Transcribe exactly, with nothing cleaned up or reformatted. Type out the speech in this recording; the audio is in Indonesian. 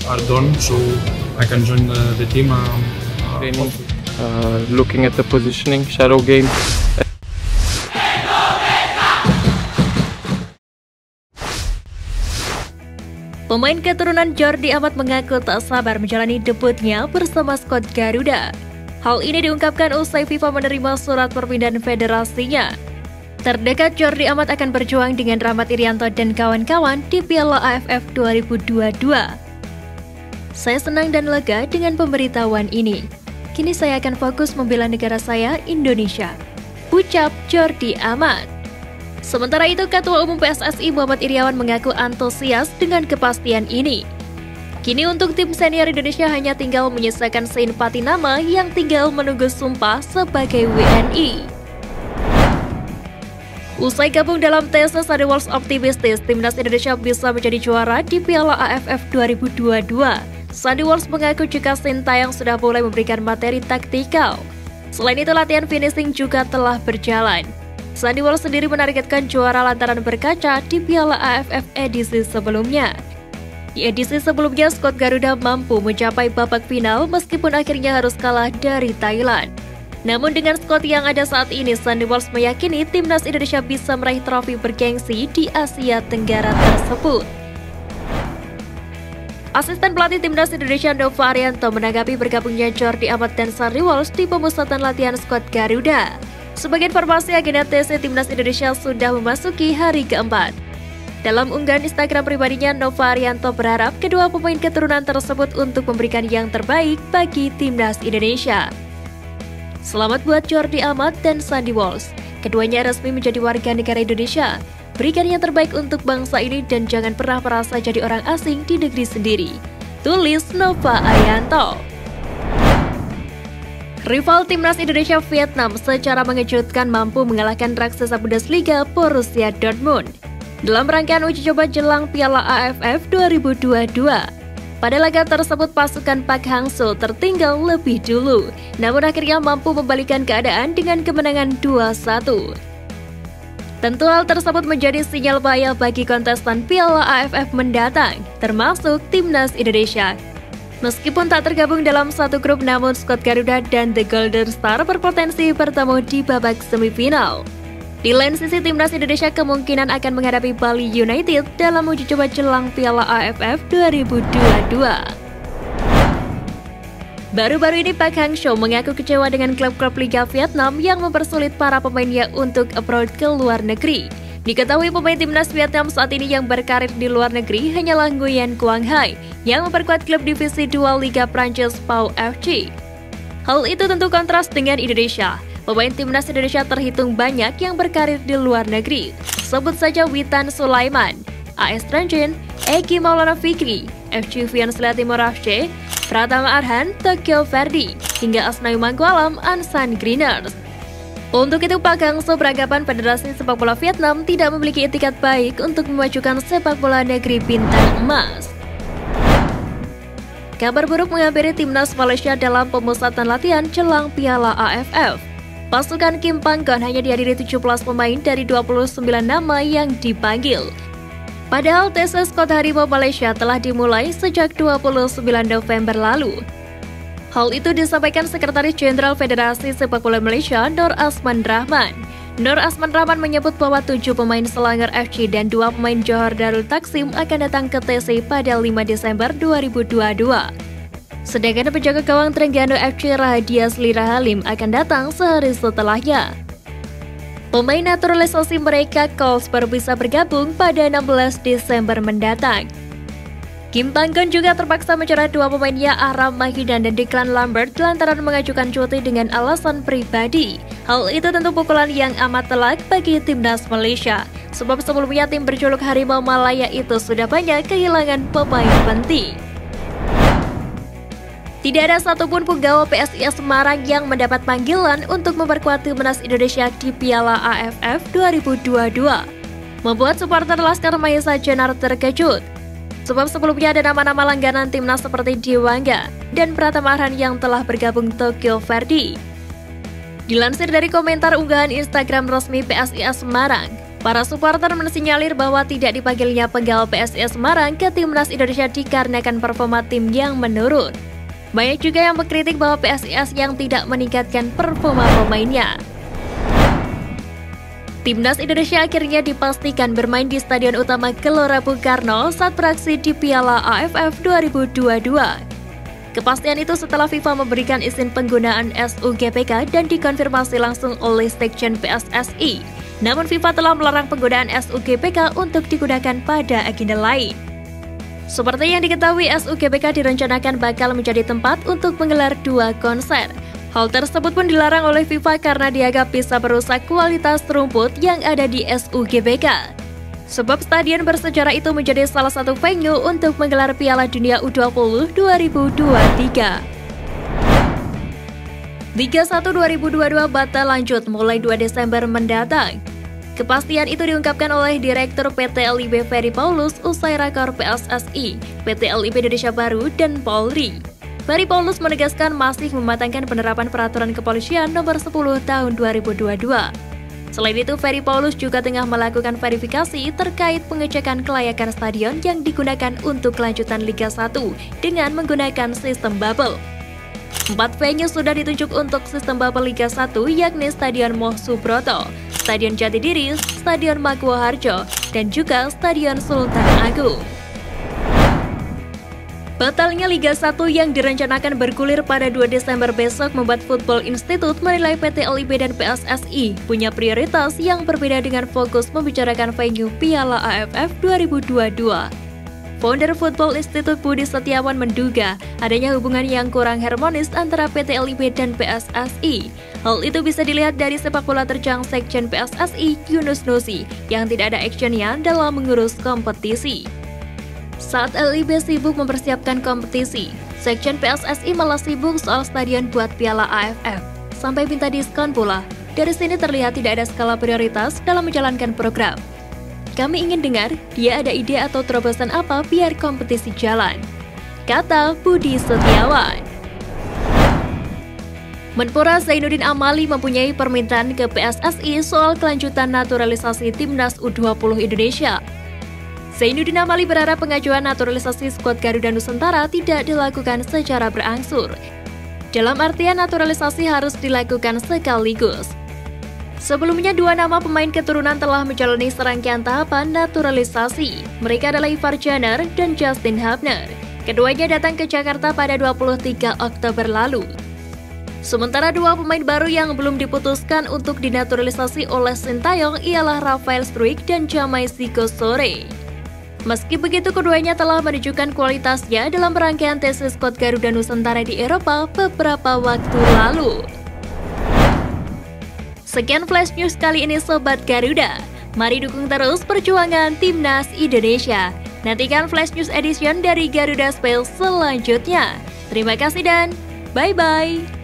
are done, so I can join the, the team. Um, uh, Training, uh, looking at the positioning, shadow game. Pemain keturunan Jordi Amat mengaku tak sabar menjalani debutnya bersama skuad Garuda. Hal ini diungkapkan usai FIFA menerima surat perpindahan federasinya. Terdekat Jordi Amat akan berjuang dengan Rahmat Irianto dan kawan-kawan di Piala A F F dua ribu dua puluh dua. Saya senang dan lega dengan pemberitahuan ini. Kini saya akan fokus membela negara saya, Indonesia, ucap Jordi Amat. Sementara itu, Ketua Umum P S S I Muhammad Iryawan mengaku antusias dengan kepastian ini. Kini untuk tim senior Indonesia hanya tinggal menyisakan seimpati nama yang tinggal menunggu sumpah sebagai W N I. Usai gabung dalam T S S, Sandy Walsh optimistis timnas Indonesia bisa menjadi juara di Piala A F F dua ribu dua puluh dua. Sandy Walsh mengaku jika Sintayong sudah mulai memberikan materi taktikal. Selain itu, latihan finishing juga telah berjalan. Sandy Walsh sendiri menargetkan juara lantaran berkaca di Piala A F F edisi sebelumnya. Di edisi sebelumnya, skuad Garuda mampu mencapai babak final meskipun akhirnya harus kalah dari Thailand. Namun dengan skuad yang ada saat ini, Sandy Walsh meyakini timnas Indonesia bisa meraih trofi bergengsi di Asia Tenggara tersebut. Asisten pelatih timnas Indonesia Nova Arianto menanggapi bergabungnya Jordi Amat dan Sandy Walsh di pemusatan latihan skuad Garuda. Sebagai informasi, agenda T C Timnas Indonesia sudah memasuki hari keempat. Dalam unggahan Instagram pribadinya, Nova Arianto berharap kedua pemain keturunan tersebut untuk memberikan yang terbaik bagi Timnas Indonesia. Selamat buat Jordi Amat dan Sandy Walsh. Keduanya resmi menjadi warga negara Indonesia. Berikan yang terbaik untuk bangsa ini dan jangan pernah merasa jadi orang asing di negeri sendiri. Tulis Nova Arianto. Rival timnas Indonesia Vietnam secara mengejutkan mampu mengalahkan raksasa Bundesliga Borussia Dortmund dalam rangkaian uji coba jelang Piala A F F dua ribu dua puluh dua. Pada laga tersebut, pasukan Park Hang-seo tertinggal lebih dulu, namun akhirnya mampu membalikkan keadaan dengan kemenangan dua satu. Tentu hal tersebut menjadi sinyal bahaya bagi kontestan Piala A F F mendatang, termasuk timnas Indonesia. Meskipun tak tergabung dalam satu grup, namun skuad Garuda dan The Golden Star berpotensi bertemu di babak semifinal. Di lain sisi, timnas Indonesia kemungkinan akan menghadapi Bali United dalam uji coba jelang Piala A F F dua ribu dua puluh dua. Baru-baru ini Park Hang-seo mengaku kecewa dengan klub-klub Liga Vietnam yang mempersulit para pemainnya untuk abroad ke luar negeri. Diketahui pemain timnas Vietnam saat ini yang berkarir di luar negeri hanyalah Nguyen Quang Hai yang memperkuat klub divisi dua Liga Prancis Pau F C. Hal itu tentu kontras dengan Indonesia. Pemain timnas Indonesia terhitung banyak yang berkarir di luar negeri. Sebut saja Witan Sulaiman, A S Tranjin, Eki Maulana Fikri, F C Vienslia Timor F C, Pratama Arhan, Tokyo Verdy, hingga Asnawi Mangkualam, Ansan Greeners. Untuk itu, Park Hang-seo beranggapan Federasi Sepak Bola Vietnam tidak memiliki etikat baik untuk memajukan sepak bola negeri bintang emas. Kabar buruk menghampiri timnas Malaysia dalam pemusatan latihan jelang Piala A F F. Pasukan Kim Panggon hanya dihadiri tujuh belas pemain dari dua puluh sembilan nama yang dipanggil. Padahal tes skuad Harimau Malaysia telah dimulai sejak dua puluh sembilan November lalu. Hal itu disampaikan Sekretaris Jenderal Federasi Sepak Bola Malaysia, Nur Asman Rahman. Nur Asman Rahman menyebut bahwa tujuh pemain Selangor F C dan dua pemain Johor Darul Taksim akan datang ke T C pada lima Desember dua ribu dua puluh dua. Sedangkan penjaga gawang Terengganu F C Rahadias Lira Halim akan datang sehari setelahnya. Pemain naturalisasi mereka Coles baru bisa bergabung pada enam belas Desember mendatang. Kim Panggon juga terpaksa mencoret dua pemainnya, Aram Mahidan dan Declan Lambert, lantaran mengajukan cuti dengan alasan pribadi. Hal itu tentu pukulan yang amat telak bagi timnas Malaysia, sebab sebelumnya tim berjuluk Harimau Malaya itu sudah banyak kehilangan pemain penting. Tidak ada satupun punggawa P S I S Semarang yang mendapat panggilan untuk memperkuat timnas Indonesia di Piala A F F dua ribu dua puluh dua, membuat supporter Laskar Mahesa Jenar terkejut. Sebab sebelumnya ada nama-nama langganan timnas seperti Dewangga dan Pratama Arhan yang telah bergabung Tokyo Verdy. Dilansir dari komentar unggahan Instagram resmi P S I S Semarang, Para supporter mensinyalir bahwa tidak dipanggilnya penggal P S I S Semarang ke Timnas Indonesia dikarenakan performa tim yang menurun. Banyak juga yang mengkritik bahwa P S I S yang tidak meningkatkan performa pemainnya. Timnas Indonesia akhirnya dipastikan bermain di Stadion Utama Gelora Bung Karno saat beraksi di Piala A F F dua ribu dua puluh dua. Kepastian itu setelah FIFA memberikan izin penggunaan S U G B K dan dikonfirmasi langsung oleh Sekjen P S S I. Namun FIFA telah melarang penggunaan S U G B K untuk digunakan pada agenda lain. Seperti yang diketahui, S U G B K direncanakan bakal menjadi tempat untuk menggelar dua konser. Hal tersebut pun dilarang oleh FIFA karena dianggap bisa merusak kualitas rumput yang ada di S U G B K. Sebab stadion bersejarah itu menjadi salah satu venue untuk menggelar Piala Dunia U dua puluh dua ribu dua puluh tiga. Liga satu dua ribu dua puluh dua batal lanjut mulai dua Desember mendatang. Kepastian itu diungkapkan oleh Direktur P T L I B Ferry Paulus usai rakor P S S I, P T L I B Indonesia Baru, dan Polri. Ferry Paulus menegaskan masih mematangkan penerapan peraturan kepolisian nomor sepuluh tahun dua ribu dua puluh dua. Selain itu, Ferry Paulus juga tengah melakukan verifikasi terkait pengecekan kelayakan stadion yang digunakan untuk kelanjutan Liga satu dengan menggunakan sistem bubble. Empat venue sudah ditunjuk untuk sistem bubble Liga satu, yakni Stadion Moh Subroto, Stadion Jatidiri, Stadion Maguwo Harjo, dan juga Stadion Sultan Agung. Batalnya Liga satu yang direncanakan bergulir pada dua Desember besok membuat Football Institute menilai P T L I B dan P S S I punya prioritas yang berbeda dengan fokus membicarakan venue Piala A F F dua ribu dua puluh dua. Founder Football Institute Budi Setiawan menduga adanya hubungan yang kurang harmonis antara P T L I B dan P S S I. Hal itu bisa dilihat dari sepak bola terjang Sekjen P S S I Yunus Nusi yang tidak ada actionnya dalam mengurus kompetisi. Saat L I B sibuk mempersiapkan kompetisi, Sekjen P S S I malah sibuk soal stadion buat Piala A F F. Sampai minta diskon pula. Dari sini terlihat tidak ada skala prioritas dalam menjalankan program. Kami ingin dengar dia ada ide atau terobosan apa biar kompetisi jalan, kata Budi Setiawan. Menpora Zainuddin Amali mempunyai permintaan ke P S S I soal kelanjutan naturalisasi Timnas U dua puluh Indonesia. Zainuddin Amali berharap pengajuan naturalisasi skuad Garuda Nusantara tidak dilakukan secara berangsur. Dalam artian naturalisasi harus dilakukan sekaligus. Sebelumnya, dua nama pemain keturunan telah menjalani serangkaian tahapan naturalisasi. Mereka adalah Ivar Jenner dan Justin Hubner. Keduanya datang ke Jakarta pada dua puluh tiga Oktober lalu. Sementara dua pemain baru yang belum diputuskan untuk dinaturalisasi oleh Sintayong ialah Rafael Struijk dan Jamai Sigosore. Meski begitu, keduanya telah menunjukkan kualitasnya dalam rangkaian tes skuad Garuda Nusantara di Eropa beberapa waktu lalu. Sekian Flash News kali ini Sobat Garuda. Mari dukung terus perjuangan Timnas Indonesia. Nantikan Flash News Edition dari Garuda Space selanjutnya. Terima kasih dan bye-bye.